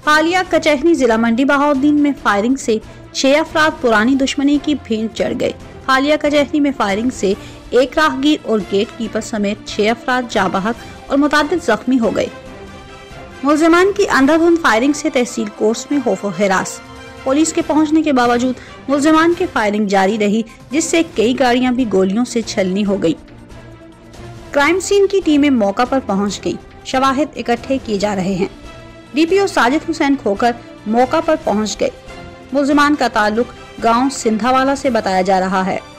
हालिया कचहरी जिला मंडी बहाउद्दीन में फायरिंग से 6 अफराद पुरानी दुश्मनी की भेंट चढ़ गए। हालिया कचहरी में फायरिंग से एक राहगीर और गेट कीपर समेत 6 अफराद जाँ बहक और मुतादिद जख्मी हो गए। मुलजिमान की अंधाधुंध फायरिंग से तहसील कोर्स में खौफ व हिरास। पुलिस के पहुंचने के बावजूद मुलजिमान की फायरिंग जारी रही, जिससे कई गाड़ियां भी गोलियों से छलनी हो गई। क्राइम सीन की टीमें मौका पर पहुंच गई। शवाहिद इकट्ठे किए जा रहे हैं। डीपीओ साजिद हुसैन खोकर मौका पर पहुंच गए। मुलजिमान का ताल्लुक गांव सिंधावाला से बताया जा रहा है।